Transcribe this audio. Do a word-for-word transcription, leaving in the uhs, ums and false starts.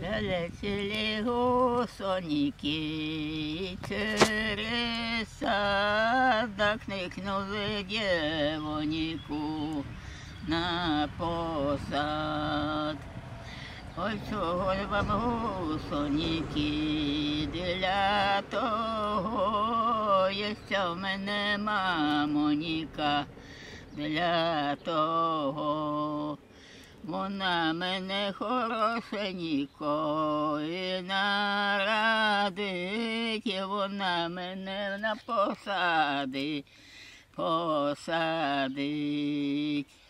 Летіли гусоніки, через садок кникнули дєвоніку на посад. Ой, чого ж вам гусоніки, для того єсть в мене мамоніка, для того. Вона мене хорошенько і нарадить, вона мене на посади посадить.